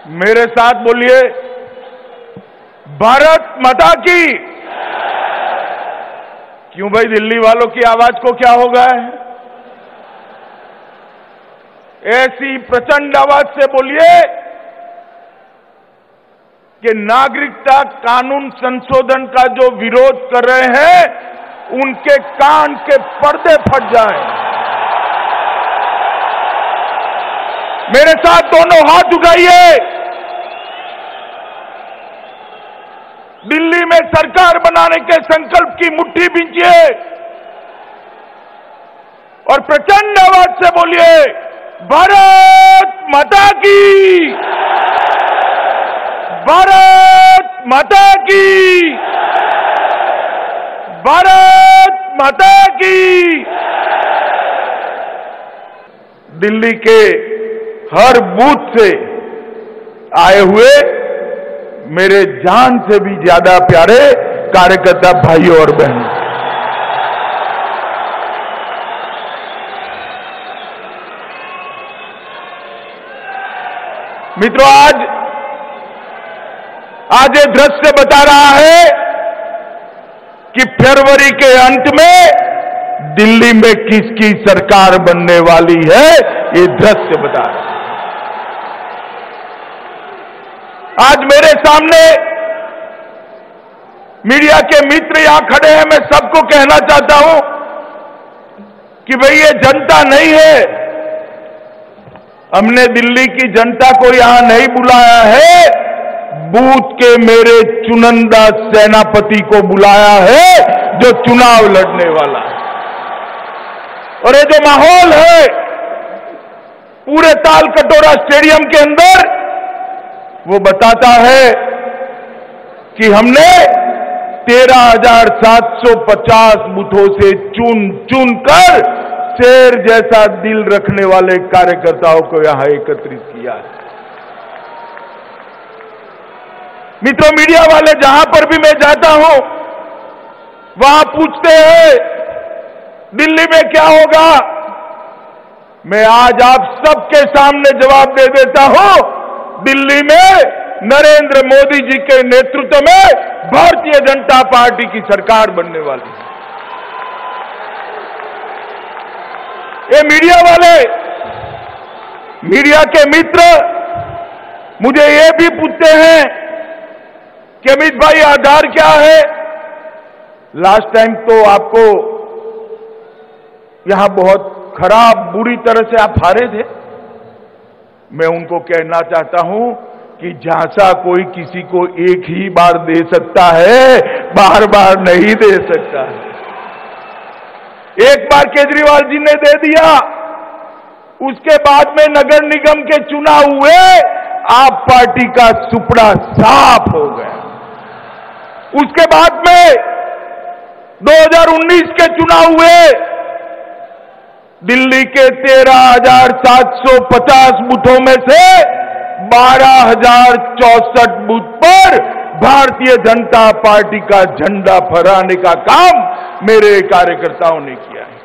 मेरे साथ बोलिए, भारत माता की। क्यों भाई, दिल्ली वालों की आवाज को क्या हो गया है? ऐसी प्रचंड आवाज से बोलिए कि नागरिकता कानून संशोधन का जो विरोध कर रहे हैं उनके कान के पर्दे फट जाएं। मेरे साथ दोनों हाथ उठाइए। दिल्ली में सरकार बनाने के संकल्प की मुट्ठी बींचिए और प्रचंड आवाज से बोलिए, भारत माता की, भारत माता की, भारत माता की। दिल्ली के हर बूथ से आए हुए मेरे जान से भी ज्यादा प्यारे कार्यकर्ता भाइयों और बहनों, मित्रों, आज ये दृश्य बता रहा है कि फरवरी के अंत में दिल्ली में किसकी सरकार बनने वाली है। ये दृश्य बता रहा है। आज मेरे सामने मीडिया के मित्र यहां खड़े हैं। मैं सबको कहना चाहता हूं कि भाई ये जनता नहीं है, हमने दिल्ली की जनता को यहां नहीं बुलाया है, बूथ के मेरे चुनिंदा सेनापति को बुलाया है जो चुनाव लड़ने वाला है। और ये जो माहौल है पूरे ताल कटोरा स्टेडियम के अंदर, वो बताता है कि हमने 13,750 बूथों से चुन कर शेर जैसा दिल रखने वाले कार्यकर्ताओं को यहां एकत्रित किया है। मित्रों, मीडिया वाले जहां पर भी मैं जाता हूं वहां पूछते हैं दिल्ली में क्या होगा। मैं आज आप सबके सामने जवाब दे देता हूं, दिल्ली में नरेंद्र मोदी जी के नेतृत्व में भारतीय जनता पार्टी की सरकार बनने वाली है। ये मीडिया वाले, मीडिया के मित्र मुझे ये भी पूछते हैं कि अमित भाई आधार क्या है। लास्ट टाइम तो आपको यहां बहुत खराब बुरी तरह से आप हारे थे। मैं उनको कहना चाहता हूं कि झांसा कोई किसी को एक ही बार दे सकता है, बार बार नहीं दे सकता है। एक बार केजरीवाल जी ने दे दिया, उसके बाद में नगर निगम के चुनाव हुए, आप पार्टी का सुपड़ा साफ हो गया। उसके बाद में 2019 के चुनाव हुए, दिल्ली के 13,750 बूथों में से 12,064 बूथ पर भारतीय जनता पार्टी का झंडा फहराने का काम मेरे कार्यकर्ताओं ने किया है।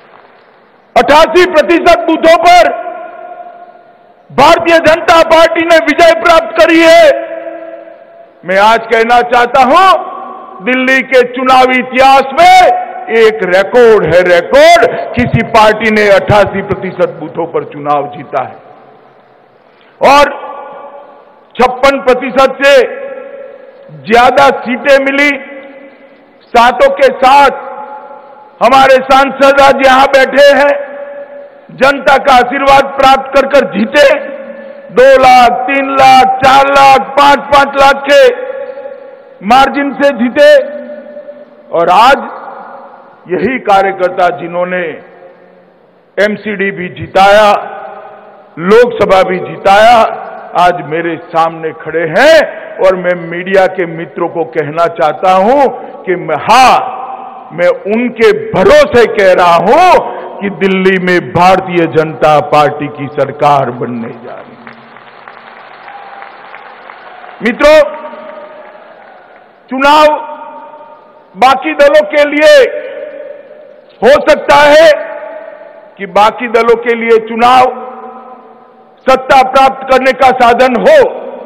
88% बूथों पर भारतीय जनता पार्टी ने विजय प्राप्त करी है। मैं आज कहना चाहता हूं, दिल्ली के चुनावी इतिहास में एक रिकॉर्ड है, रिकॉर्ड, किसी पार्टी ने 88% बूथों पर चुनाव जीता है और 56% से ज्यादा सीटें मिली। सातों के साथ हमारे सांसद आज यहां बैठे हैं, जनता का आशीर्वाद प्राप्त कर कर जीते। 2 लाख, 3 लाख, 4 लाख, 5-5 लाख के मार्जिन से जीते। और आज यही कार्यकर्ता जिन्होंने एमसीडी भी जिताया, लोकसभा भी जिताया, आज मेरे सामने खड़े हैं। और मैं मीडिया के मित्रों को कहना चाहता हूं कि मैं उनके भरोसे कह रहा हूं कि दिल्ली में भारतीय जनता पार्टी की सरकार बनने जा रही है। मित्रों, चुनाव बाकी दलों के लिए हो सकता है कि बाकी दलों के लिए चुनाव सत्ता प्राप्त करने का साधन हो,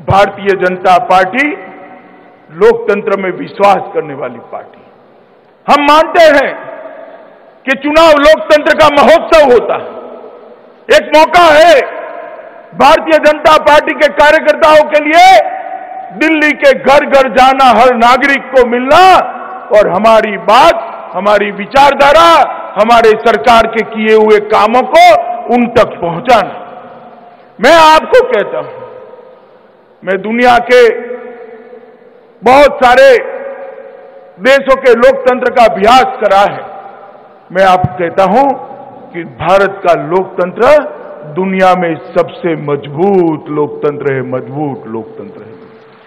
भारतीय जनता पार्टी लोकतंत्र में विश्वास करने वाली पार्टी। हम मानते हैं कि चुनाव लोकतंत्र का महोत्सव होता है, एक मौका है भारतीय जनता पार्टी के कार्यकर्ताओं के लिए दिल्ली के घर घर जाना, हर नागरिक को मिलना और हमारी बात, हमारी विचारधारा, हमारे सरकार के किए हुए कामों को उन तक पहुंचाना। मैं आपको कहता हूं, मैं दुनिया के बहुत सारे देशों के लोकतंत्र का अभ्यास करा है। मैं आपको कहता हूं कि भारत का लोकतंत्र दुनिया में सबसे मजबूत लोकतंत्र है, मजबूत लोकतंत्र है।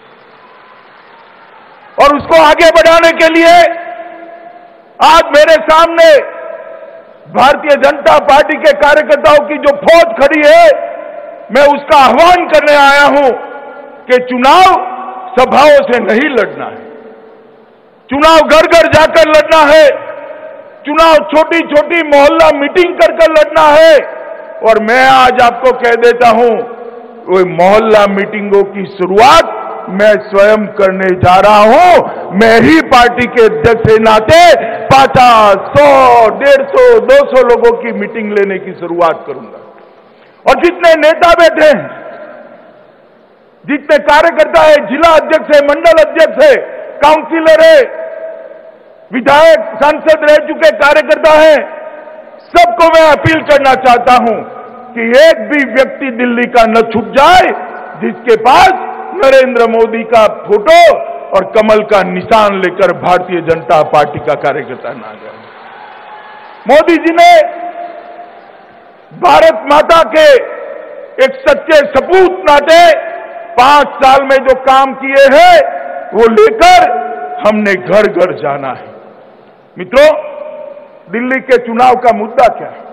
और उसको आगे बढ़ाने के लिए आज मेरे सामने भारतीय जनता पार्टी के कार्यकर्ताओं की जो फौज खड़ी है, मैं उसका आह्वान करने आया हूं कि चुनाव सभाओं से नहीं लड़ना है, चुनाव घर घर जाकर लड़ना है, चुनाव छोटी छोटी मोहल्ला मीटिंग कर कर लड़ना है। और मैं आज आपको कह देता हूं, वो मोहल्ला मीटिंगों की शुरुआत मैं स्वयं करने जा रहा हूं। मैं ही पार्टी के अध्यक्ष के नाते 50, 100, 150, 200 लोगों की मीटिंग लेने की शुरुआत करूंगा। और जितने नेता बैठे हैं, जितने कार्यकर्ता है, जिला अध्यक्ष है, मंडल अध्यक्ष है, काउंसिलर है, विधायक, सांसद रह चुके कार्यकर्ता हैं, सबको मैं अपील करना चाहता हूं कि एक भी व्यक्ति दिल्ली का न छूट जाए जिसके पास नरेंद्र मोदी का फोटो और कमल का निशान लेकर भारतीय जनता पार्टी का कार्यकर्ता ना जाए। मोदी जी ने भारत माता के एक सच्चे सपूत नाते 5 साल में जो काम किए हैं वो लेकर हमने घर घर जाना है। मित्रों, दिल्ली के चुनाव का मुद्दा क्या है?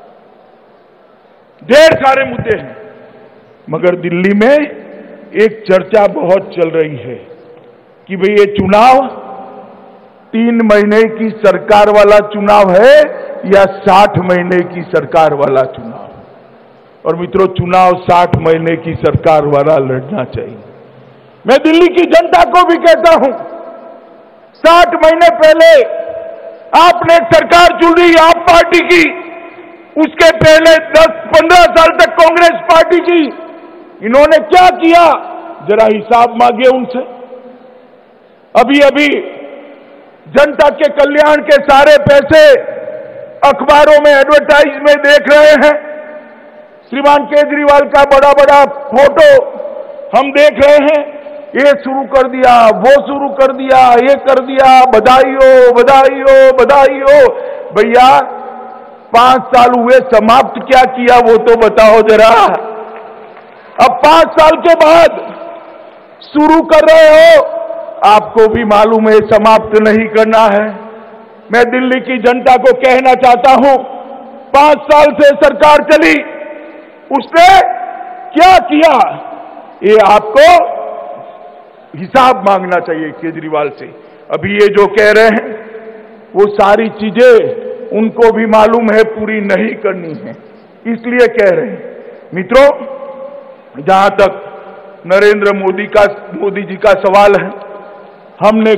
ढेर सारे मुद्दे हैं, मगर दिल्ली में एक चर्चा बहुत चल रही है कि भाई ये चुनाव 3 महीने की सरकार वाला चुनाव है या 60 महीने की सरकार वाला चुनाव। और मित्रों, चुनाव 60 महीने की सरकार वाला लड़ना चाहिए। मैं दिल्ली की जनता को भी कहता हूं, 60 महीने पहले आपने सरकार चुनी आप पार्टी की, उसके पहले 10-15 साल तक कांग्रेस पार्टी की। इन्होंने क्या किया, जरा हिसाब मांगिए उनसे। अभी अभी जनता के कल्याण के सारे पैसे अखबारों में एडवर्टाइज में देख रहे हैं। श्रीमान केजरीवाल का बड़ा बड़ा फोटो हम देख रहे हैं, ये शुरू कर दिया, वो शुरू कर दिया, ये कर दिया, बधाई हो, बधाई हो, बधाई हो। भैया 5 साल हुए, समाप्त क्या किया वो तो बताओ जरा। अब 5 साल के बाद शुरू कर रहे हो, आपको भी मालूम है समाप्त नहीं करना है। मैं दिल्ली की जनता को कहना चाहता हूं, 5 साल से सरकार चली, उसने क्या किया ये आपको हिसाब मांगना चाहिए केजरीवाल से। अभी ये जो कह रहे हैं वो सारी चीजें उनको भी मालूम है पूरी नहीं करनी है, इसलिए कह रहे हैं। मित्रों, जहां तक नरेंद्र मोदी जी का सवाल है, हमने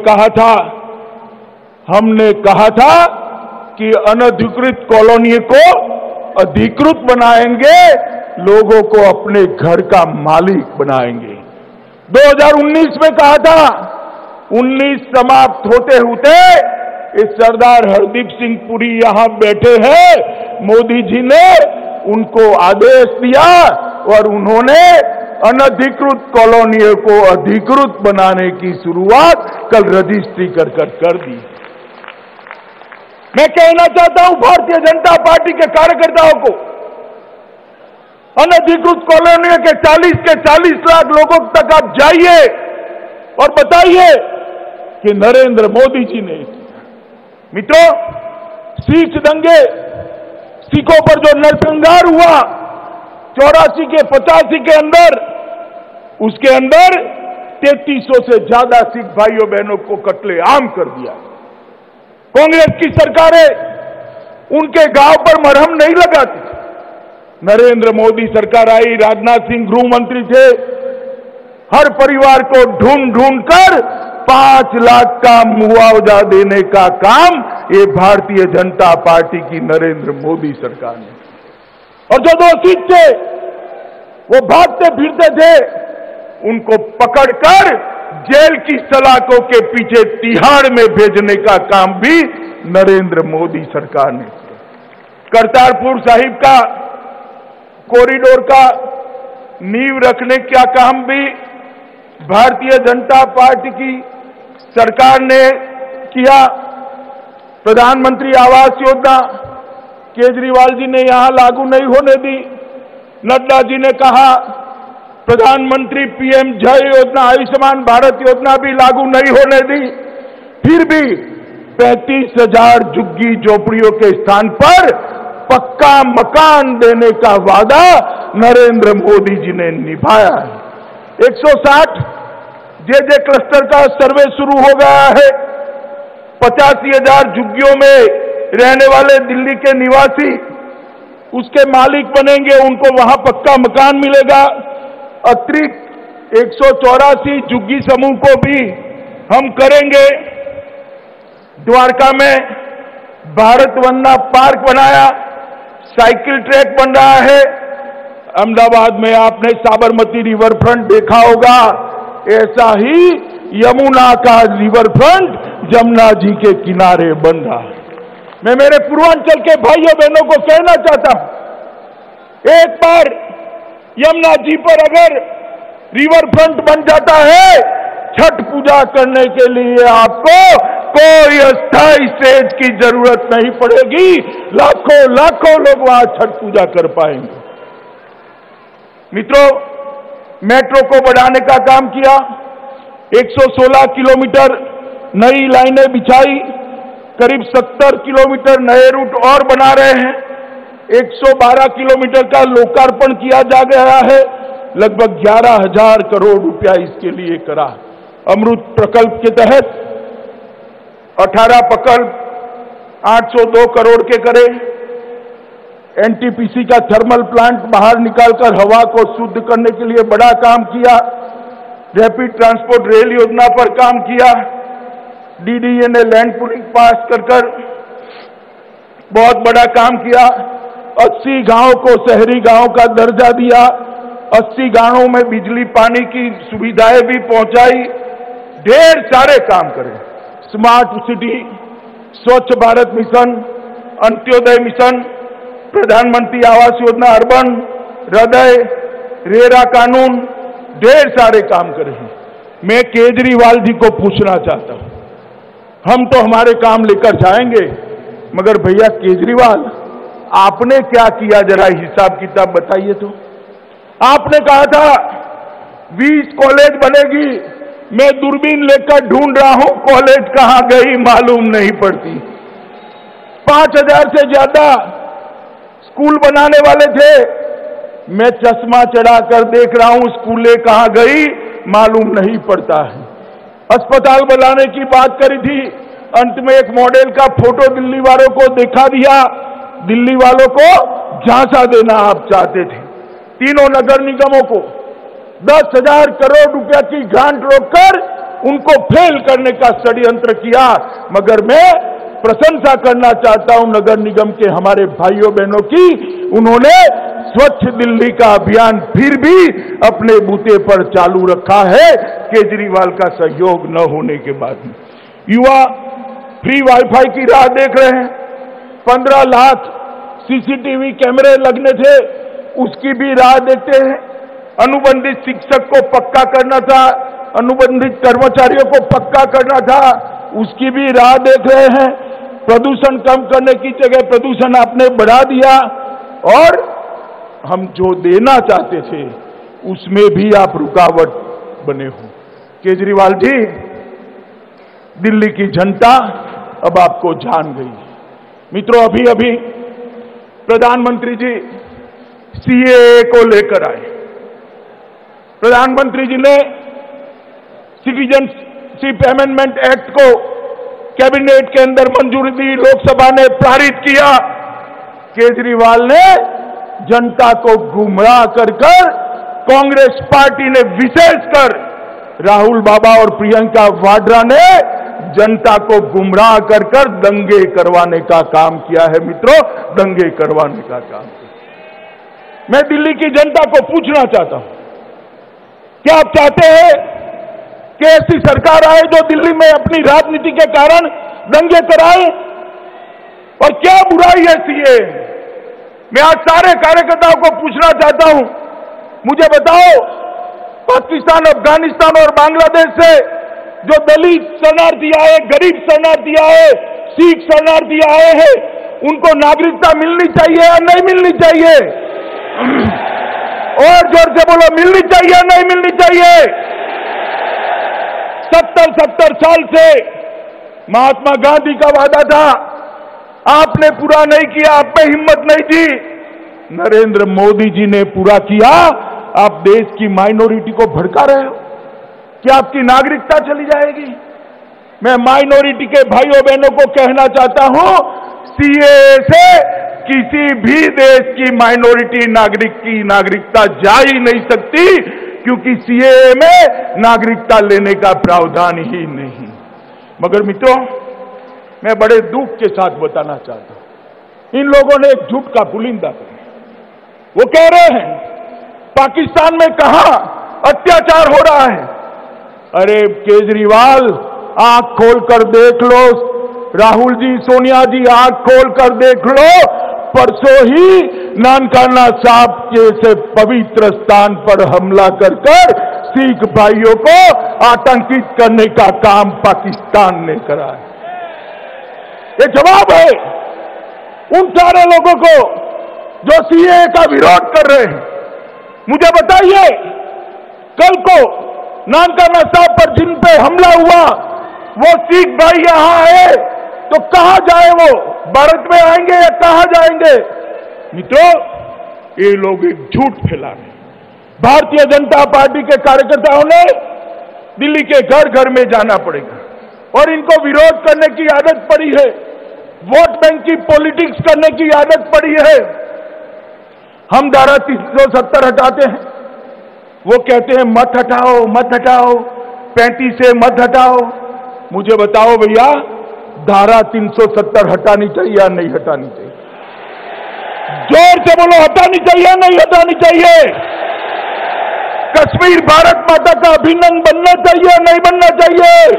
कहा था कि अनधिकृत कॉलोनी को अधिकृत बनाएंगे, लोगों को अपने घर का मालिक बनाएंगे। 2019 में कहा था, 19 समाप्त होते होते इस सरदार हरदीप सिंह पुरी यहां बैठे हैं, मोदी जी ने उनको आदेश दिया और उन्होंने अनधिकृत कॉलोनियों को अधिकृत बनाने की शुरुआत कल रजिस्ट्री कर दी। मैं कहना चाहता हूं भारतीय जनता पार्टी के कार्यकर्ताओं को, अनधिकृत कॉलोनियों के 40 लाख लोगों तक आप जाइए और बताइए कि नरेंद्र मोदी जी ने। मित्रों, सिख दंगे, सिखों पर जो नरसंहार हुआ 84 के 85 के अंदर, उसके अंदर 3300 से ज्यादा सिख भाइयों बहनों को कत्लेआम कर दिया। कांग्रेस की सरकारें उनके गांव पर मरहम नहीं लगाती। नरेंद्र मोदी सरकार आई, राजनाथ सिंह गृह मंत्री थे, हर परिवार को ढूंढ ढूंढ कर 5 लाख का मुआवजा देने का काम ये भारतीय जनता पार्टी की नरेंद्र मोदी सरकार ने। और जो दोषी थे वो भागते फिरते थे, उनको पकड़कर जेल की सलाखों के पीछे तिहाड़ में भेजने का काम भी नरेंद्र मोदी सरकार ने किया। करतारपुर साहिब का कॉरिडोर का नींव रखने का काम भी भारतीय जनता पार्टी की सरकार ने किया। प्रधानमंत्री आवास योजना केजरीवाल जी ने यहां लागू नहीं होने दी। नड्डा जी ने कहा प्रधानमंत्री पीएम जय योजना, आयुष्मान भारत योजना भी लागू नहीं होने दी। फिर भी 35,000 झुग्गी झोपड़ियों के स्थान पर पक्का मकान देने का वादा नरेंद्र मोदी जी ने निभाया है। 160 जे क्लस्टर का सर्वे शुरू हो गया है। 85,000 झुग्गियों में रहने वाले दिल्ली के निवासी उसके मालिक बनेंगे, उनको वहां पक्का मकान मिलेगा। अतिरिक्त 184 झुग्गी समूह को भी हम करेंगे। द्वारका में भारत वंदना पार्क बनाया, साइकिल ट्रैक बन रहा है। अहमदाबाद में आपने साबरमती रिवर फ्रंट देखा होगा, ऐसा ही यमुना का रिवर फ्रंट जमुना जी के किनारे बन रहा है। मैं मेरे पूर्वांचल के भाइयों बहनों को कहना चाहता हूं, एक बार यमुना जी पर अगर रिवर फ्रंट बन जाता है, छठ पूजा करने के लिए आपको कोई अस्थायी सेज की जरूरत नहीं पड़ेगी। लाखों लाखों लोग वहां छठ पूजा कर पाएंगे। मित्रों, मेट्रो को बढ़ाने का काम किया। 116 किलोमीटर नई लाइनें बिछाई, करीब 70 किलोमीटर नए रूट और बना रहे हैं। 112 किलोमीटर का लोकार्पण किया जा गया है। लगभग 11,000 करोड़ रुपया इसके लिए करा। अमृत प्रकल्प के तहत 18 प्रकल्प 802 करोड़ के करे। एनटीपीसी का थर्मल प्लांट बाहर निकालकर हवा को शुद्ध करने के लिए बड़ा काम किया। रैपिड ट्रांसपोर्ट रेल योजना पर काम किया। डीडीए ने लैंड पूलिंग पास कर बहुत बड़ा काम किया। 80 गांवों को शहरी गांव का दर्जा दिया। 80 गांवों में बिजली पानी की सुविधाएं भी पहुंचाई। ढेर सारे काम करे। स्मार्ट सिटी, स्वच्छ भारत मिशन, अंत्योदय मिशन, प्रधानमंत्री आवास योजना अर्बन, हृदय, रेरा कानून, ढेर सारे काम करे हैं। मैं केजरीवाल जी को पूछना चाहता हूं, हम तो हमारे काम लेकर जाएंगे, मगर भैया केजरीवाल, आपने क्या किया, जरा हिसाब किताब बताइए तो। आपने कहा था 20 कॉलेज बनेगी। मैं दूरबीन लेकर ढूंढ रहा हूं, कॉलेज कहां गई मालूम नहीं पड़ती। 5,000 से ज्यादा स्कूल बनाने वाले थे। मैं चश्मा चढ़ाकर देख रहा हूं, स्कूलें कहां गई मालूम नहीं पड़ता है। अस्पताल बनाने की बात करी थी, अंत में एक मॉडल का फोटो दिल्ली वालों को दिखा दिया। दिल्ली वालों को झांसा देना आप चाहते थे। तीनों नगर निगमों को 10,000 करोड़ रुपया की ग्रांट रोककर उनको फेल करने का षड्यंत्र किया। मगर मैं प्रशंसा करना चाहता हूं नगर निगम के हमारे भाइयों बहनों की, उन्होंने स्वच्छ दिल्ली का अभियान फिर भी अपने बूते पर चालू रखा है, केजरीवाल का सहयोग न होने के बाद में। युवा फ्री वाईफाई की राह देख रहे हैं। 15 लाख सीसीटीवी कैमरे लगने थे, उसकी भी राह देखते हैं। अनुबंधित शिक्षक को पक्का करना था, अनुबंधित कर्मचारियों को पक्का करना था, उसकी भी राह देख रहे हैं। प्रदूषण कम करने की जगह प्रदूषण आपने बढ़ा दिया, और हम जो देना चाहते थे उसमें भी आप रुकावट बने हो। केजरीवाल जी, दिल्ली की जनता अब आपको जान गई। मित्रों, अभी अभी प्रधानमंत्री जी सीएए को लेकर आए। प्रधानमंत्री जी ने सिटीजनशिप अमेंडमेंट एक्ट को कैबिनेट के अंदर मंजूरी दी, लोकसभा ने पारित किया। केजरीवाल ने जनता को गुमराह कर कांग्रेस पार्टी ने, विशेषकर राहुल बाबा और प्रियंका वाड्रा ने जनता को गुमराह कर कर दंगे करवाने का काम किया है मित्रों, दंगे करवाने का काम किया। मैं दिल्ली की जनता को पूछना चाहता हूं, क्या आप चाहते हैं कि ऐसी सरकार आए जो दिल्ली में अपनी राजनीति के कारण दंगे कराए? और क्या बुराई है सीए? मैं आज सारे कार्यकर्ताओं को पूछना चाहता हूं, मुझे बताओ, पाकिस्तान, अफगानिस्तान और बांग्लादेश से जो दलित शरणार्थी आए, गरीब शरणार्थी आए, सिख शरणार्थी आए हैं, उनको नागरिकता मिलनी चाहिए या नहीं मिलनी चाहिए? और जोर से बोलो, मिलनी चाहिए या नहीं मिलनी चाहिए? 70 साल से महात्मा गांधी का वादा था, आपने पूरा नहीं किया, आप में हिम्मत नहीं थी। नरेंद्र मोदी जी ने पूरा किया। आप देश की माइनॉरिटी को भड़का रहे हो, क्या आपकी नागरिकता चली जाएगी? मैं माइनॉरिटी के भाइयों बहनों को कहना चाहता हूं, सीएए से किसी भी देश की माइनॉरिटी नागरिक की नागरिकता जा ही नहीं सकती, क्योंकि सीएए में नागरिकता लेने का प्रावधान ही नहीं। मगर मित्रों, मैं बड़े दुख के साथ बताना चाहता हूं, इन लोगों ने एक झूठ का पुलिंदा किया। वो कह रहे हैं पाकिस्तान में कहां अत्याचार हो रहा है। अरे केजरीवाल, आंख खोलकर देख लो, राहुल जी, सोनिया जी, आंख खोलकर देख लो, परसों ही नानकाना साहब के से पवित्र स्थान पर हमला कर सिख भाइयों को आतंकित करने का काम पाकिस्तान ने करा है। ये जवाब है उन सारे लोगों को जो सीएए का विरोध कर रहे हैं। मुझे बताइए, कल को नानकाना साहब पर जिन पे हमला हुआ, वो सिख भाई यहां आए तो कहां जाए? वो भारत में आएंगे या कहां जाएंगे? मित्रों, ये लोग एक झूठ फैला रहे हैं। भारतीय जनता पार्टी के कार्यकर्ताओं ने दिल्ली के घर घर में जाना पड़ेगा और इनको विरोध करने की आदत पड़ी है, वोट बैंक की पॉलिटिक्स करने की आदत पड़ी है। हम धारा 370 हटाते हैं, वो कहते हैं मत हटाओ, मत हटाओ, 35 से मत हटाओ। मुझे बताओ भैया, धारा 370 हटानी चाहिए या नहीं हटानी चाहिए? जोर से बोलो, हटानी चाहिए या नहीं हटानी चाहिए? कश्मीर भारत माता का अभिन्न अंग बनना चाहिए या नहीं बनना चाहिए?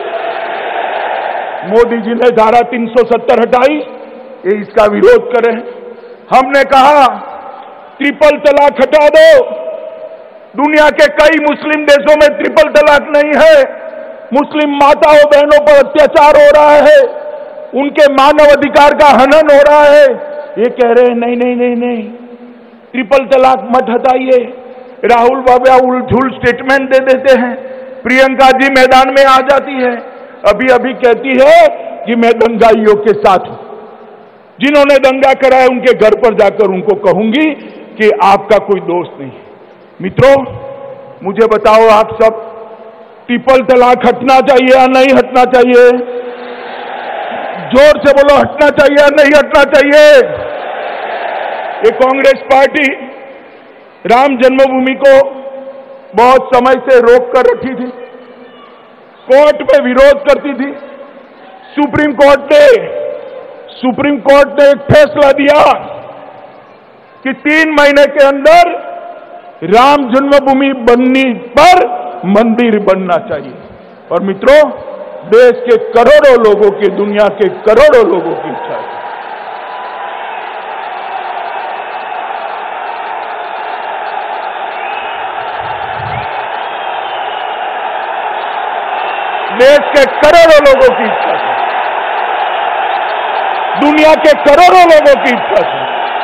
मोदी जी ने धारा 370 हटाई, ये इसका विरोध करें। हमने कहा ट्रिपल तलाक हटा दो। दुनिया के कई मुस्लिम देशों में ट्रिपल तलाक नहीं है। मुस्लिम माताओं बहनों पर अत्याचार हो रहा है, उनके मानव अधिकार का हनन हो रहा है। ये कह रहे हैं नहीं नहीं नहीं नहीं, ट्रिपल तलाक मत हटाइए। राहुल बाबा उलझुल स्टेटमेंट दे देते हैं, प्रियंका जी मैदान में आ जाती है, अभी अभी कहती है कि मैं दंगाइयों के साथ हूं। जिन्होंने दंगा कराया उनके घर पर जाकर उनको कहूंगी कि आपका कोई दोस्त नहीं। मित्रों, मुझे बताओ, आप सब ट्रिपल तलाक हटना चाहिए या नहीं हटना चाहिए? जोर से बोलो, हटना चाहिए या नहीं हटना चाहिए? ये कांग्रेस पार्टी राम जन्मभूमि को बहुत समय से रोक कर रखी थी, कोर्ट में विरोध करती थी। सुप्रीम कोर्ट ने एक फैसला दिया कि 3 महीने के अंदर राम जन्मभूमि बनने पर मंदिर बनना चाहिए। और मित्रों, देश के करोड़ों लोगों की, दुनिया के करोड़ों लोगों की इच्छा है। देश के करोड़ों लोगों की इच्छा है, दुनिया के करोड़ों लोगों की इच्छा है।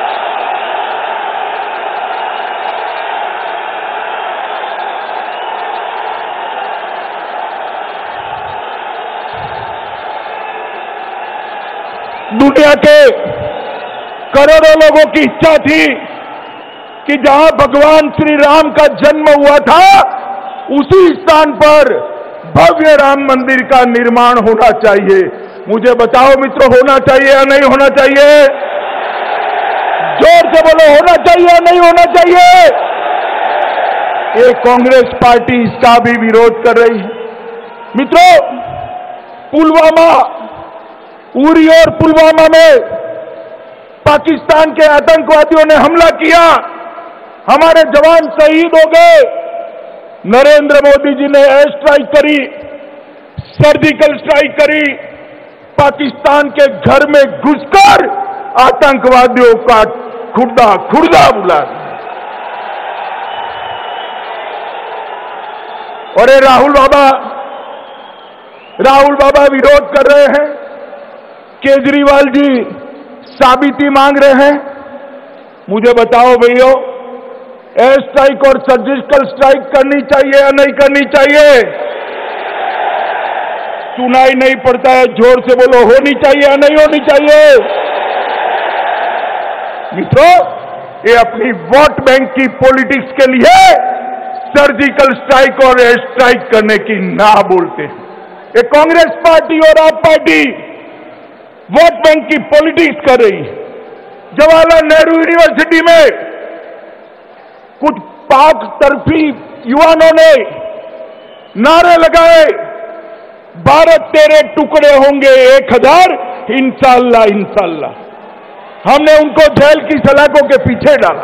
दुनिया के करोड़ों लोगों की इच्छा थी कि जहां भगवान श्री राम का जन्म हुआ था, उसी स्थान पर भव्य राम मंदिर का निर्माण होना चाहिए। मुझे बताओ मित्रों, होना चाहिए या नहीं होना चाहिए? जोर से बोलो, होना चाहिए या नहीं होना चाहिए? ये कांग्रेस पार्टी इसका भी विरोध कर रही है। मित्रों, पुलवामा, उरी और पुलवामा में पाकिस्तान के आतंकवादियों ने हमला किया, हमारे जवान शहीद हो गए। नरेंद्र मोदी जी ने एयर स्ट्राइक करी, सर्जिकल स्ट्राइक करी, पाकिस्तान के घर में घुसकर आतंकवादियों का खुर्दा खुर्दा बुला दिया। और ये राहुल बाबा विरोध कर रहे हैं, केजरीवाल जी साबिती मांग रहे हैं। मुझे बताओ भैया, एयर स्ट्राइक और सर्जिकल स्ट्राइक करनी चाहिए या नहीं करनी चाहिए? सुनाई नहीं पड़ता है, जोर से बोलो, होनी चाहिए या नहीं होनी चाहिए? मित्रों, ये अपनी वोट बैंक की पॉलिटिक्स के लिए सर्जिकल स्ट्राइक और एयर स्ट्राइक करने की ना बोलते हैं। ये कांग्रेस पार्टी और आप पार्टी वोट बैंक की पॉलिटिक्स कर रही है। जवाहरलाल नेहरू यूनिवर्सिटी में कुछ पाक तरफी युवाओं ने नारे लगाए, भारत तेरे टुकड़े होंगे 1000, इंशाअल्लाह इंशाअल्लाह। हमने उनको जेल की सलाखों के पीछे डाला।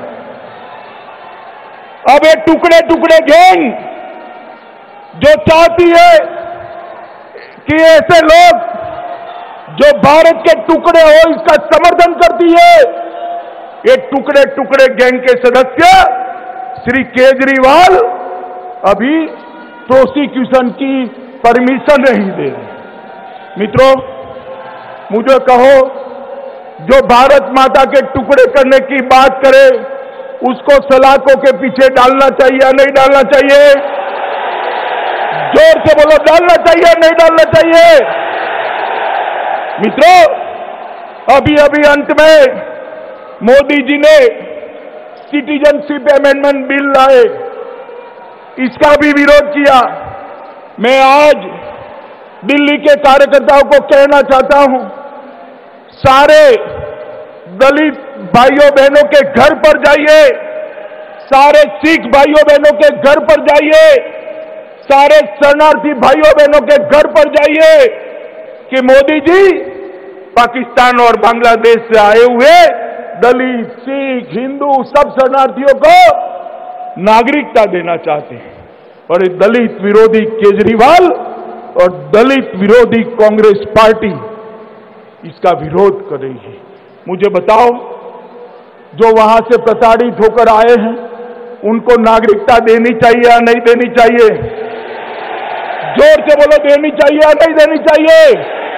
अब ये टुकड़े टुकड़े गैंग जो चाहती है कि ऐसे लोग जो भारत के टुकड़े हो इसका समर्थन करती है, ये टुकड़े टुकड़े गैंग के सदस्य श्री केजरीवाल अभी प्रोसिक्यूशन की परमिशन नहीं दे रहे। मित्रों, मुझे कहो, जो भारत माता के टुकड़े करने की बात करे उसको सलाखों के पीछे डालना चाहिए या नहीं डालना चाहिए? जोर से बोलो, डालना चाहिए या नहीं डालना चाहिए? मित्रों, अभी अंत में मोदी जी ने सिटीजनशिप अमेंडमेंट बिल लाए, इसका भी विरोध किया। मैं आज दिल्ली के कार्यकर्ताओं को कहना चाहता हूं, सारे दलित भाइयों बहनों के घर पर जाइए, सारे सिख भाइयों बहनों के घर पर जाइए, सारे शरणार्थी भाइयों बहनों के घर पर जाइए कि मोदी जी पाकिस्तान और बांग्लादेश से आए हुए दलित, सिख, हिंदू सब शरणार्थियों को नागरिकता देना चाहते हैं। और ये दलित विरोधी केजरीवाल और दलित विरोधी कांग्रेस पार्टी इसका विरोध कर रही है। मुझे बताओ, जो वहां से प्रताड़ित होकर आए हैं उनको नागरिकता देनी चाहिए या नहीं देनी चाहिए? जोर से बोलो, देनी चाहिए या नहीं देनी चाहिए?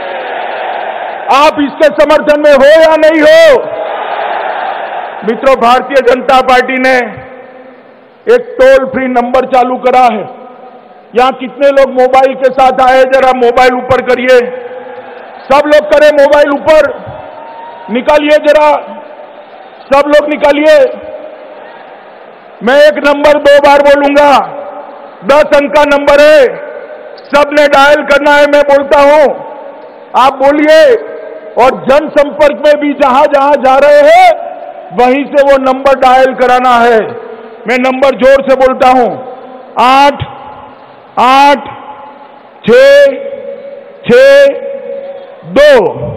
आप इसके समर्थन में हो या नहीं हो? मित्रों, भारतीय जनता पार्टी ने एक टोल फ्री नंबर चालू करा है। यहां कितने लोग मोबाइल के साथ आए? जरा मोबाइल ऊपर करिए, सब लोग करें, मोबाइल ऊपर निकालिए, जरा सब लोग निकालिए। मैं एक नंबर 2 बार बोलूंगा, 10 अंक का नंबर है, सबने डायल करना है। मैं बोलता हूं, आप बोलिए, और जनसंपर्क में भी जहां जहां जा रहे हैं वहीं से वो नंबर डायल कराना है। मैं नंबर जोर से बोलता हूं, 8 8 6 6 2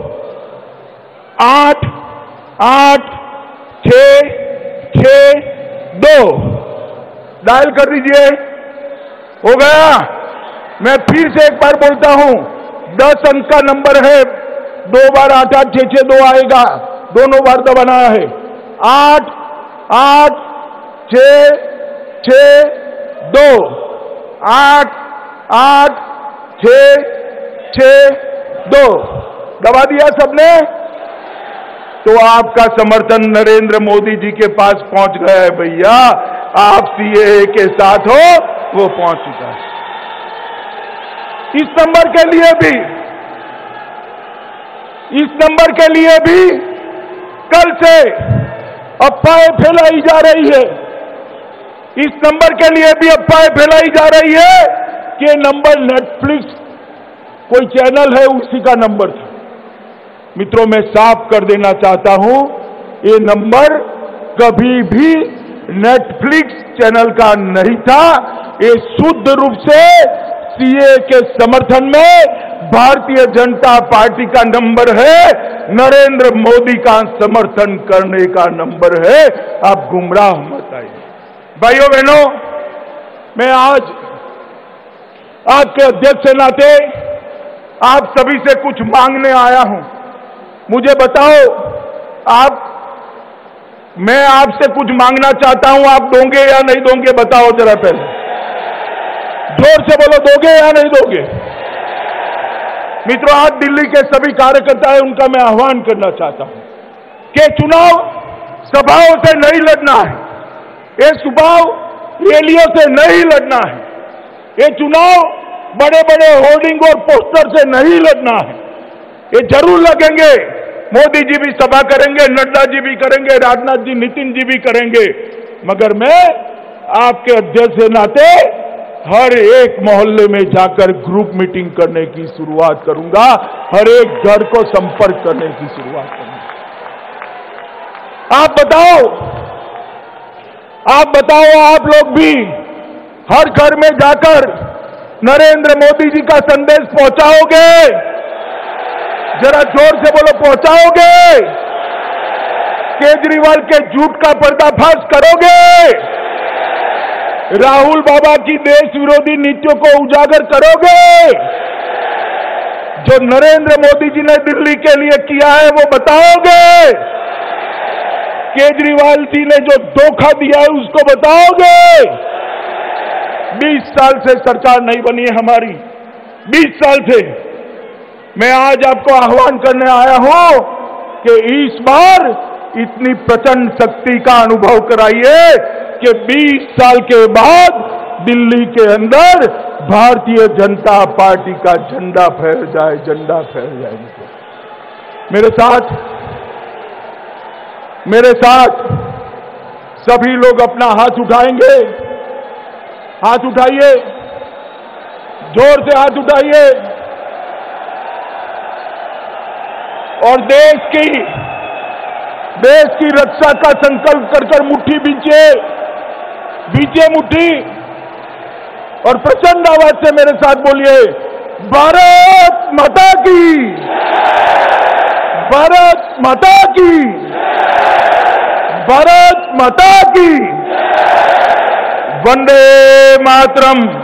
8 8 6 6 2 डायल कर दीजिए। हो गया? मैं फिर से एक बार बोलता हूं, 10 अंक का नंबर है, 2 बार 8 8 6 6 2 आएगा, दोनों बार दबाना है। 8 8 6 6 2 8 8 6 6 2 दबा दिया सबने? तो आपका समर्थन नरेंद्र मोदी जी के पास पहुंच गया है भैया। आप सीएए के साथ हो, वो पहुंच चुका है। इस नंबर के लिए भी कल से अफवाहें फैलाई जा रही है। इस नंबर के लिए भी अफवाहें फैलाई जा रही है कि ये नंबर नेटफ्लिक्स कोई चैनल है उसी का नंबर था। मित्रों, मैं साफ कर देना चाहता हूं, ये नंबर कभी भी नेटफ्लिक्स चैनल का नहीं था। ये शुद्ध रूप से सीए के समर्थन में भारतीय जनता पार्टी का नंबर है, नरेंद्र मोदी का समर्थन करने का नंबर है। आप गुमराह मत आइए। भाइयों बहनों, मैं आज आपके अध्यक्ष के नाते आप सभी से कुछ मांगने आया हूं। मुझे बताओ, मैं आपसे कुछ मांगना चाहता हूं, आप दोगे या नहीं दोगे? बताओ जरा, पहले जोर से बोलो, दोगे या नहीं दोगे? मित्रों, आज दिल्ली के सभी कार्यकर्ता हैं, उनका मैं आह्वान करना चाहता हूं कि चुनाव सभाओं से नहीं लड़ना है, ये चुनाव रैलियों से नहीं लड़ना है, ये चुनाव बड़े बड़े होर्डिंग और पोस्टर से नहीं लड़ना है। ये जरूर लगेंगे, मोदी जी भी सभा करेंगे, नड्डा जी भी करेंगे, राजनाथ जी, नितिन जी भी करेंगे, मगर मैं आपके अध्यक्ष के नाते हर एक मोहल्ले में जाकर ग्रुप मीटिंग करने की शुरुआत करूंगा, हर एक घर को संपर्क करने की शुरुआत करूंगा। आप बताओ, आप लोग भी हर घर में जाकर नरेंद्र मोदी जी का संदेश पहुंचाओगे? जरा जोर से बोलो, पहुंचाओगे? केजरीवाल के झूठ का पर्दाफाश करोगे? राहुल बाबा की देश विरोधी नीतियों को उजागर करोगे? जो नरेंद्र मोदी जी ने दिल्ली के लिए किया है वो बताओगे? केजरीवाल जी ने जो धोखा दिया है उसको बताओगे? 20 साल से सरकार नहीं बनी है हमारी, 20 साल से। मैं आज आपको आह्वान करने आया हूं कि इस बार इतनी प्रचंड शक्ति का अनुभव कराइए कि 20 साल के बाद दिल्ली के अंदर भारतीय जनता पार्टी का झंडा फहर जाए, झंडा फहर जाए। मेरे साथ सभी लोग अपना हाथ उठाएंगे। हाथ उठाइए, जोर से हाथ उठाइए और देश की रक्षा का संकल्प कर मुट्ठी बींचे मुट्ठी और प्रचंड आवाज से मेरे साथ बोलिए, भारत माता की, भारत माता की, भारत माता की, वंदे मातरम।